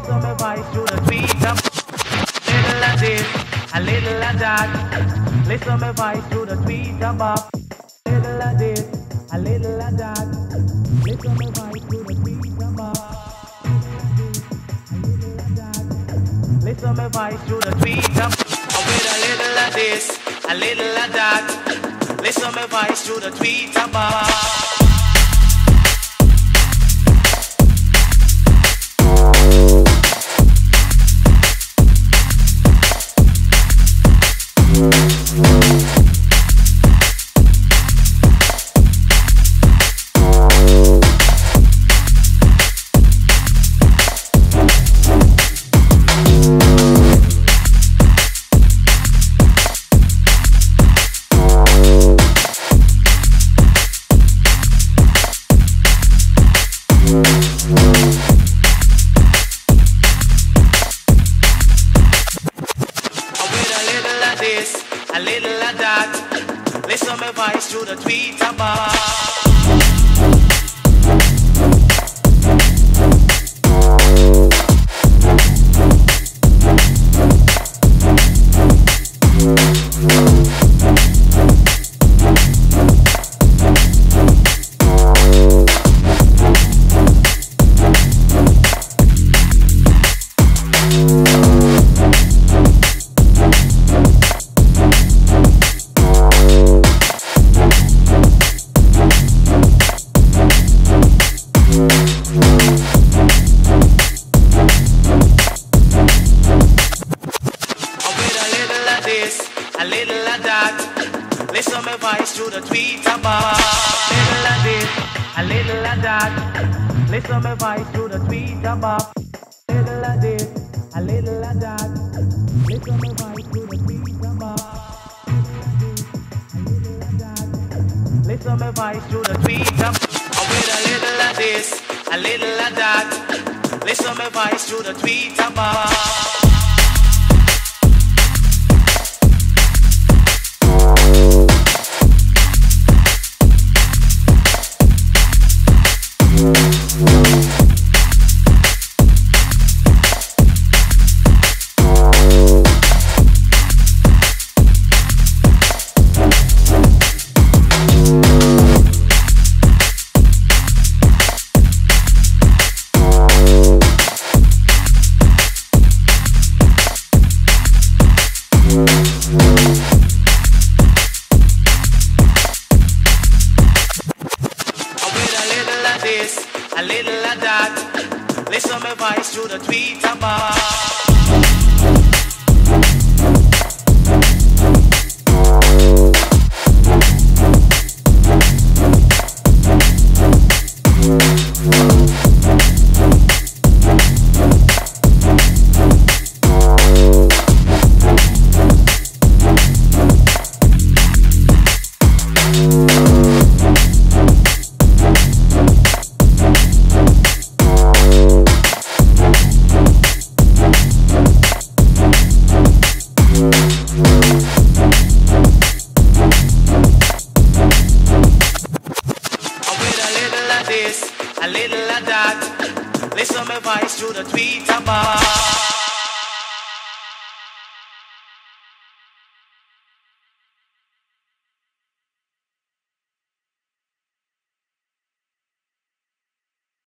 Listen my voice through the tweet up. Little of this, a little of that. Listen my voice through the tweet up. Little of this, a little of that. Listen my voice through the tweet up. Listen my voice through the tweet up. With a little of this, a little of that. Listen my voice through the tweet up. A little of that. Listen my voice through the tweet above. A little of that. Listen my voice through the tweet above. Little of this, a little of that. Listen my voice through the tweet above. Little of this, a little of that. Listen my voice through the tweet above. Listen my voice through the tweet up. With a little of this, a little of that. Listen my voice through the tweet above. A little of that. Listen my voice through the tweet above. A little of that. Listen my voice through the tweet above.